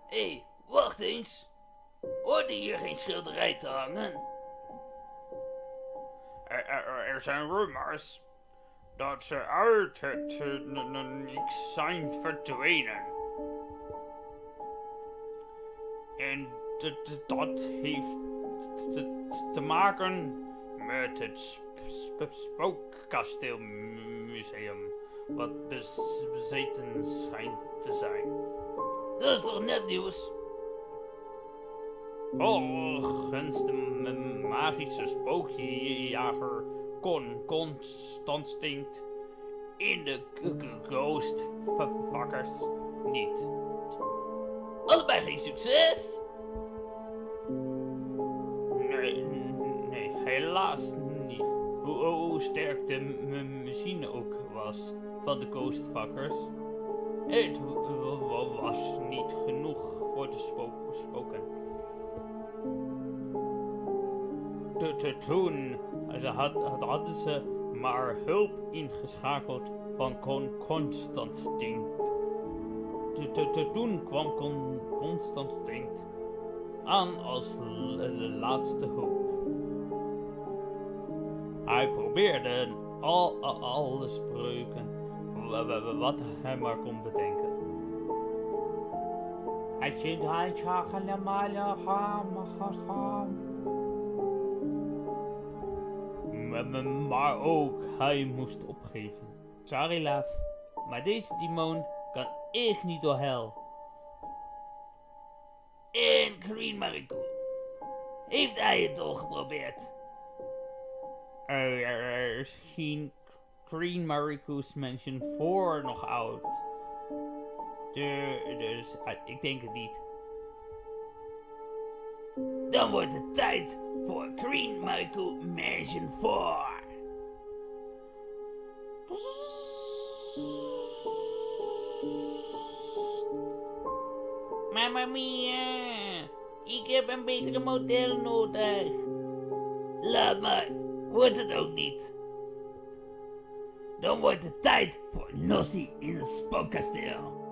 Hé, wacht eens. Hoorde hier geen schilderij te hangen? Er zijn rumors dat ze uit het niks zijn verdwenen. En dat heeft te maken met het Spookkasteelmuseum, wat bezeten schijnt te zijn. Dat is toch net nieuws? Volgens de magische spookjager Constantijn in de Ghostfuckers niet. Allebei geen succes? Nee, helaas niet. Hoe sterk de machine ook was van de Ghostfuckers, het was niet genoeg voor de spoken. Toen hadden ze maar hulp ingeschakeld van Constantijn. Toen kwam Constantijn aan als laatste hulp. Hij probeerde alle spreuken wat hij maar kon bedenken. Maar ook hij moest opgeven. Sorry, love, maar deze demon kan echt niet door hel. En Green Mariko. Heeft hij het al geprobeerd? Er is geen Green Mariko's Mansion 4 nog oud. Dus ik denk het niet. Dan wordt het tijd voor Green Mariko Mansion 4. Mamma mia, ik heb een betere model nodig. Laat maar, wordt het ook niet. Dan wordt het tijd voor Nosie in het Spookkasteel.